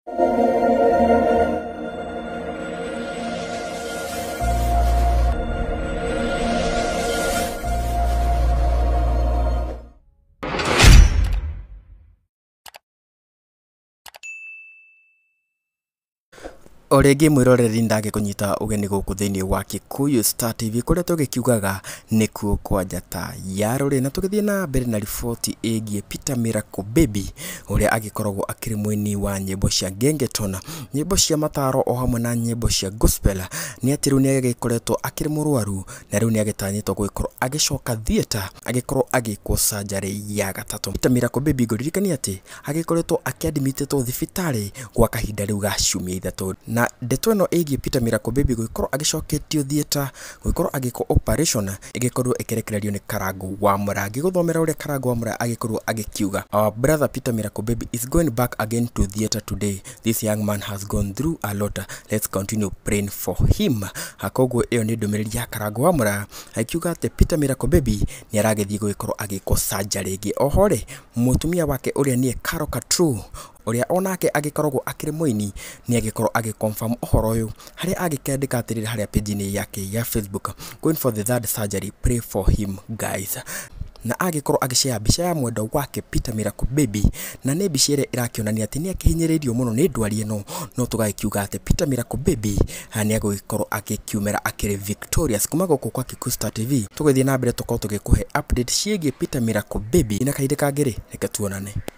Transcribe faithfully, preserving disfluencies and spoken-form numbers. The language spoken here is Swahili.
Oregi mwiroreri ndage kunyita ugeni guku thiini wa Gikuyu Star T V kuria tugikiugaga nikuo kwa njata ya ruri na tugithie na mbere na riboti igie Peter Miracle Baby uria agikoragwo akiri mwini wa nyimbo cia gengetona, nyimbo cia mataro o hamwe na nyimbo cia gospel. Ni ati riu ni agikoretwo akiri murwaru na riu ni agitanyitwo guikorwo agicoka theater agikorwo agikwo surgery ya gatatu. Peter Miracle Baby ngoririkani ati agikoretwo akiadmititwo thibitari gwa kahinda riu ga ciumia ithatu na ndeto ino igie Peter Miracle Baby guikorwo agicoketio theater guikorwo agiko operation igikorwo ikirekererio ni Karangu wa Murangi guthomera uria Karangu wa Murangi agikorwo agikiuga. Our brother Peter Miracle Baby is going back again to theater today. This young man has gone through a lot. Let's continue praying for him. Hakoguo iyo ni ndumiriri ya Karangu wa Murangi akiuga ati Peter Miracle Baby ni aragethie guikorwo agiko surgery ingi. Ohore mutumia wake uria ni Gatatu uria onake agikoragwo akiri muini ni agikorwo agiconfirm uhoro uyu haria agikendeka atiriri haria page yake ya Facebook, going for the third surgery, pray for him guys. Na agikorwo agishare bica ya mwendo wake Peter Miracle Baby na ne bica ire irakionania ati ni akihinyiririo muno ni ndwari ino, no tugakiuga ati Peter Miracle Baby ni agikorwo agikiumera akiri victorious. Kuma guku kwa Gikuyu Star T V tugithie na mbere tukorwo tugikuhe update ciigie Peter Miracle Baby ina kaide kagere reke tuonane.